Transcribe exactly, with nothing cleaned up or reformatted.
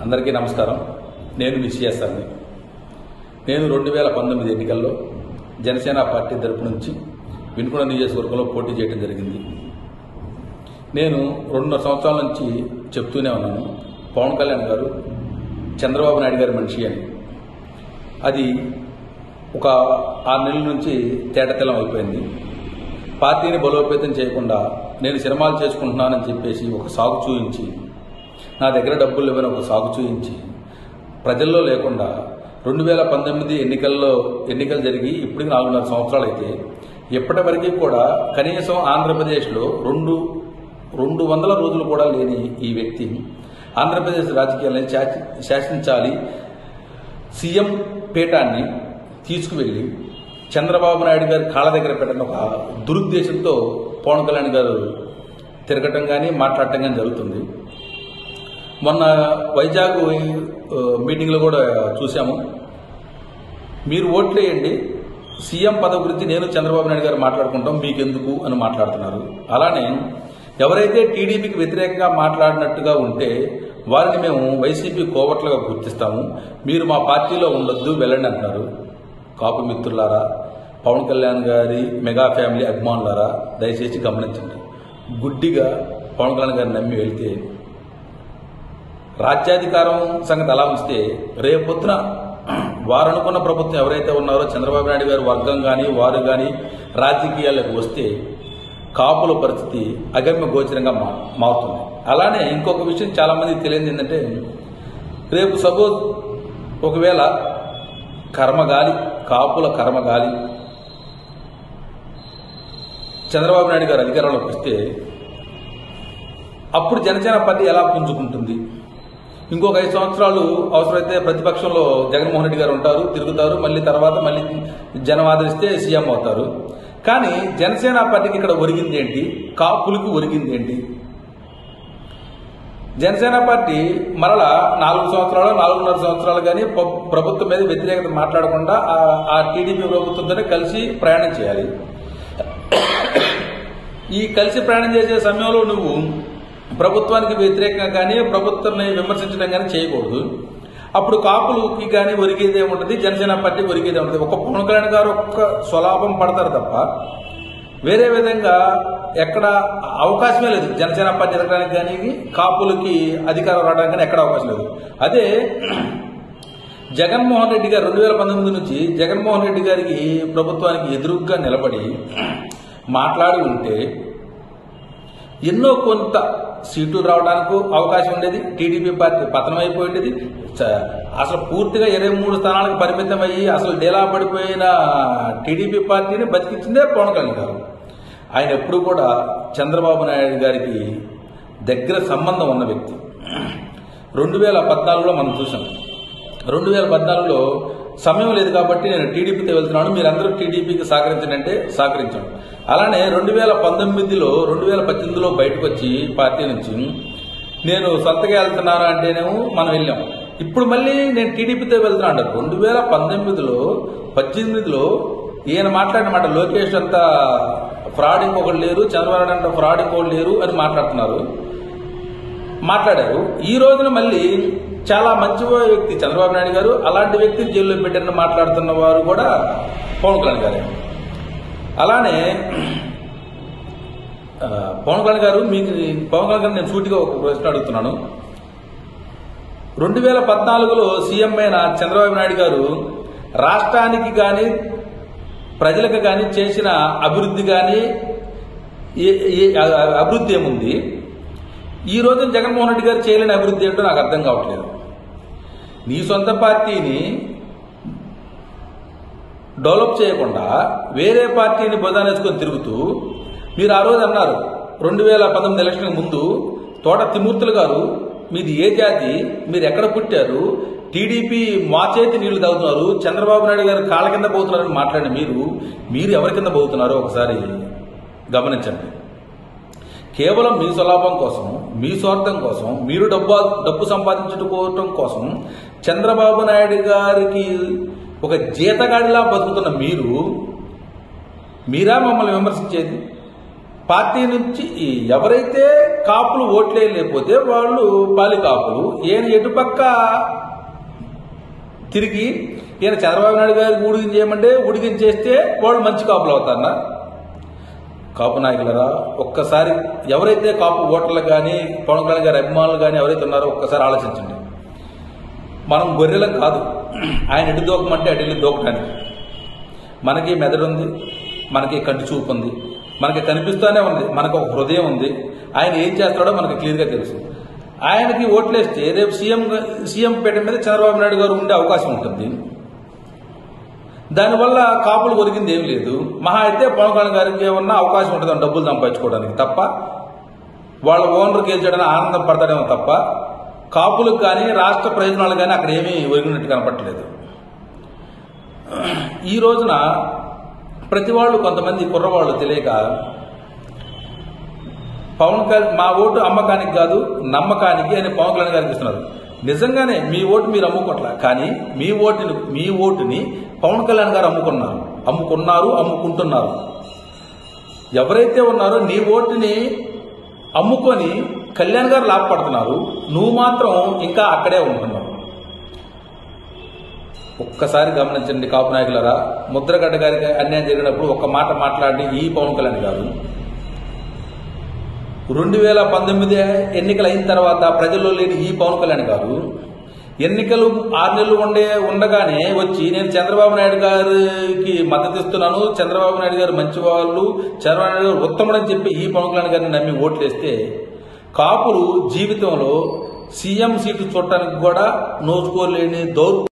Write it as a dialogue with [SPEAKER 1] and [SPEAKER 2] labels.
[SPEAKER 1] అందరికీ నమస్కారం. నేను మీ సిఎస్ఆర్ని. నేను రెండు వేల పంతొమ్మిది ఎన్నికల్లో జనసేన పార్టీ తరపు నుంచి వినుకొండ నియోజకవర్గంలో పోటీ చేయడం జరిగింది. నేను రెండున్నర సంవత్సరాల నుంచి చెప్తూనే ఉన్నాను, పవన్ కళ్యాణ్ గారు చంద్రబాబు నాయుడు గారి మనిషి అని. అది ఒక ఆరు నెలల నుంచి తేటతెల్లం అయిపోయింది. పార్టీని బలోపేతం చేయకుండా నేను సినిమాలు చేసుకుంటున్నానని చెప్పేసి ఒక సాగు చూయించి, నా దగ్గర డబ్బులు లేవని ఒక సాగు చూయించి, ప్రజల్లో లేకుండా రెండు వేల పంతొమ్మిది ఎన్నికల్లో ఎన్నికలు జరిగి ఇప్పటికి నాలుగున్నర సంవత్సరాలు అయితే ఇప్పటి వరకు కూడా కనీసం ఆంధ్రప్రదేశ్లో రెండు రెండు వందల రోజులు కూడా లేని ఈ వ్యక్తి ఆంధ్రప్రదేశ్ రాజకీయాలను శాసించాలి, సీఎం పీఠాన్ని తీసుకువెళ్లి చంద్రబాబు నాయుడు గారి కాళ్ళ దగ్గర పెట్టడం ఒక దురుద్దేశంతో పవన్ కళ్యాణ్ గారు తిరగటం కానీ మాట్లాడటం కానీ జరుగుతుంది. మొన్న వైజాగ్ మీటింగ్లో కూడా చూసాము. మీరు ఓట్లేయండి, సీఎం పదవి గురించి నేను చంద్రబాబు నాయుడు గారు మాట్లాడుకుంటాం, మీకెందుకు అని మాట్లాడుతున్నారు. అలానే ఎవరైతే టీడీపీకి వ్యతిరేకంగా మాట్లాడినట్టుగా ఉంటే వారిని మేము వైసీపీ కోవట్లుగా గుర్తిస్తాము, మీరు మా పార్టీలో ఉండొద్దు, వెళ్ళండి అంటున్నారు. కాపు మిత్రులారా, పవన్ కళ్యాణ్ గారి మెగా ఫ్యామిలీ అభిమానులారా, దయచేసి గమనించండి. గుడ్డిగా పవన్ కళ్యాణ్ గారిని నమ్మి వెళ్తే రాజ్యాధికారం సంగతి అలా ఉంచితే రేపొద్దున వారు అనుకున్న ప్రభుత్వం ఎవరైతే ఉన్నారో చంద్రబాబు నాయుడు గారి వర్గం కానీ వారు కానీ రాజకీయాలకు వస్తే కాపుల పరిస్థితి అగమ్య గోచరంగా మారుతుంది. అలానే ఇంకొక విషయం చాలా మందికి తెలియదు ఏంటంటే, రేపు సపోజ్ ఒకవేళ కర్మగాలి కాపుల కర్మగాలి చంద్రబాబు నాయుడు గారు అధికారంలోకి వస్తే అప్పుడు జనసేన పార్టీ ఎలా పుంజుకుంటుంది? ఇంకొక ఐదు సంవత్సరాలు అవసరమైతే ప్రతిపక్షంలో జగన్మోహన్ రెడ్డి గారు ఉంటారు, తిరుగుతారు, మళ్ళీ తర్వాత మళ్ళీ జనం ఆదరిస్తే సీఎం అవుతారు. కానీ జనసేన పార్టీకి ఇక్కడ ఒరిగింది ఏంటి? కాపులకి ఒరిగింది ఏంటి? జనసేన పార్టీ మరలా నాలుగు సంవత్సరాలు నాలుగున్నర సంవత్సరాలు కానీ ప్రభుత్వం మీద వ్యతిరేకత మాట్లాడకుండా ఆ టీడీపీ ప్రభుత్వంతోనే కలిసి ప్రయాణం చేయాలి. ఈ కలిసి ప్రయాణం చేసే సమయంలో నువ్వు ప్రభుత్వానికి వ్యతిరేకంగా కానీ ప్రభుత్వాన్ని విమర్శించడం కానీ చేయకూడదు. అప్పుడు కాపులకి కానీ ఒరిగేదే ఉంటుంది, జనసేన పార్టీ ఒరిగేదే ఉంటుంది. ఒక పవన్ కళ్యాణ్ గారు ఒక్క స్వలాభం పడతారు తప్ప వేరే విధంగా ఎక్కడ అవకాశమే లేదు. జనసేన పార్టీ ఎదగడానికి కానీ కాపులకి అధికారం రావడానికి కానీ ఎక్కడ అవకాశం లేదు. అదే జగన్మోహన్ రెడ్డి గారు రెండు వేల పంతొమ్మిది నుంచి జగన్మోహన్ రెడ్డి గారికి ప్రభుత్వానికి ఎదురుగ్గా నిలబడి మాట్లాడి ఉంటే ఎన్నో కొంత సీట్లు రావడానికి అవకాశం ఉండేది. టీడీపీ పార్టీ పతనం అయిపోయి ఉండేది. అసలు పూర్తిగా ఇరవై మూడు స్థానాలకు పరిమితం అయ్యి అసలు డేలా పడిపోయిన టీడీపీ పార్టీని బతికించిందే పవన్ కళ్యాణ్ గారు. ఆయన ఎప్పుడు కూడా చంద్రబాబు నాయుడు గారికి దగ్గర సంబంధం ఉన్న వ్యక్తి. రెండు వేల పద్నాలుగులో మనం చూసాం. రెండు వేల పద్నాలుగులో సమయం లేదు కాబట్టి నేను టీడీపీతో వెళ్తున్నాను, మీరందరూ టీడీపీకి సహకరించండి అంటే సహకరించాను. అలానే రెండు వేల పంతొమ్మిదిలో రెండు వేల పద్దెనిమిదిలో బయటకు వచ్చి పార్టీ నుంచి నేను సొంతగా వెళ్తున్నాను అంటేనేమో మనం వెళ్ళాం. ఇప్పుడు మళ్ళీ నేను టీడీపీతో వెళ్తున్నా అంటారు. రెండు వేల పంతొమ్మిదిలో పద్దెనిమిదిలో ఈయన మాట్లాడిన మాట, లోకేష్ అంతా ఫ్రాడ్ ఇంకొకటి లేరు, చంద్రబాబు నాయుడు అంతా ఫ్రాడ్ ఇంకొకటి లేరు అని మాట్లాడుతున్నారు మాట్లాడారు. ఈ రోజున మళ్ళీ చాలా మంచి వ్యక్తి చంద్రబాబు నాయుడు గారు, అలాంటి వ్యక్తిని జైల్లో పెట్టారని మాట్లాడుతున్న వారు కూడా పవన్ కళ్యాణ్ గారే. అలానే పవన్ కళ్యాణ్ గారు, మీకు పవన్ కళ్యాణ్ గారు నేను సూటిగా ఒక ప్రశ్న అడుగుతున్నాను. రెండు వేల పద్నాలుగులో సీఎం అయిన చంద్రబాబు నాయుడు గారు రాష్ట్రానికి కానీ ప్రజలకు కానీ చేసిన అభివృద్ధి కానీ అభివృద్ధి ఏముంది? ఈ రోజు జగన్మోహన్ రెడ్డి గారు చేయలేని అభివృద్ధి ఏంటో నాకు అర్థం కావట్లేదు. నీ సొంత పార్టీని డెవలప్ చేయకుండా వేరే పార్టీని బొదానేసుకొని తిరుగుతూ, మీరు ఆ రోజు అన్నారు రెండు వేల పంతొమ్మిది ఎలక్షన్ ముందు, తోట తిమూర్తులు గారు మీది ఏ జాతి, మీరు ఎక్కడ పుట్టారు, టీడీపీ మా చేతి నీళ్లు తాగుతున్నారు, చంద్రబాబు నాయుడు గారు కాళ్ళ కింద పోతున్నారని మాట్లాడిన మీరు మీరు ఎవరి కింద పోతున్నారో ఒకసారి గమనించండి. కేవలం మీ స్వలాభం కోసం, మీ స్వార్థం కోసం, మీరు డబ్బు డబ్బు సంపాదించుకోవటం కోసం చంద్రబాబు నాయుడు గారికి ఒక జీతగాడిలా బతుకుతున్న మీరు మీరా మమ్మల్ని విమర్శించేది? పార్టీ నుంచి ఎవరైతే కాపులు ఓట్లేయలేకపోతే వాళ్ళు పాలి కాపులు. ఈయన ఎటుపక్క తిరిగి ఈయన చంద్రబాబు నాయుడు గారికి ఉడిగించేయమంటే ఉడిగించేస్తే వాళ్ళు మంచి కాపులు అవుతారన్నా? కాపు నాయకులరా, ఒక్కసారి ఎవరైతే కాపు ఓటర్లు కానీ పవన్ కళ్యాణ్ గారి అభిమానులు కానీ ఎవరైతే ఉన్నారో ఒక్కసారి ఆలోచించండి. మనం గొర్రెలం కాదు, ఆయన ఎటు దూకమంటే అటు వెళ్ళి దూకటానికి. మనకి మెదడు ఉంది, మనకి కంటి చూపు ఉంది, మనకి కనిపిస్తూనే ఉంది, మనకు ఒక హృదయం ఉంది. ఆయన ఏం చేస్తాడో మనకి క్లియర్గా తెలుసు. ఆయనకి ఓట్లేస్తే రేపు సీఎం సీఎం పీఠ మీద చంద్రబాబు నాయుడు గారు ఉండే అవకాశం ఉంటుంది. దానివల్ల కాపులు ఒరిగింది ఏం లేదు. మహా అయితే పవన్ కళ్యాణ్ గారికి ఏమన్నా అవకాశం ఉంటుంది డబ్బులు సంపాదించుకోవడానికి తప్ప, వాళ్ళ ఓనర్ గెలిచడానికి ఆనందం పడతాడేమో తప్ప, కాపులకు కానీ రాష్ట్ర ప్రయోజనాలు కానీ అక్కడ ఏమీ ఒరిగినట్టు కనపట్టలేదు. ఈ రోజున ప్రతి వాళ్ళు కొంతమంది కుర్రవాళ్ళు తెలియక పవన్ కళ్యాణ్ మా ఓటు అమ్మకానికి కాదు నమ్మకానికి అని పవన్ కళ్యాణ్ గారికి ఇస్తున్నారు. నిజంగానే మీ ఓటు మీరు అమ్ముకోట్లా, కానీ మీ ఓటుని మీ ఓటుని పవన్ కళ్యాణ్ గారు అమ్ముకున్నారు అమ్ముకున్నారు అమ్ముకుంటున్నారు. ఎవరైతే ఉన్నారో నీ ఓటుని అమ్ముకొని కళ్యాణ్ గారు లాభపడుతున్నారు, నువ్వు మాత్రం ఇంకా అక్కడే ఉంటున్నావు. ఒక్కసారి గమనించండి కాపు నాయకులరా. ముద్రగడ్డ గారికి అన్యాయం జరిగినప్పుడు ఒక్క మాట మాట్లాడి ఈ పవన్ కళ్యాణ్ గారు రెండు వేల పంతొమ్మిది ఎన్నికలు అయిన తర్వాత ప్రజల్లో లేని ఈ పవన్ కళ్యాణ్ గారు ఎన్నికలు ఆరు నెలలు ఉండే ఉండగానే వచ్చి నేను చంద్రబాబు నాయుడు గారికి మద్దతు ఇస్తున్నాను, చంద్రబాబు నాయుడు గారు మంచి వాళ్ళు, చంద్రబాబు నాయుడు గారు ఉత్తముడని చెప్పి ఈ పవన్ కళ్యాణ్ గారిని నమ్మి ఓట్లేస్తే కాపులు జీవితంలో సీఎం సీటు చూడటానికి కూడా నోచుకోలేని దౌర్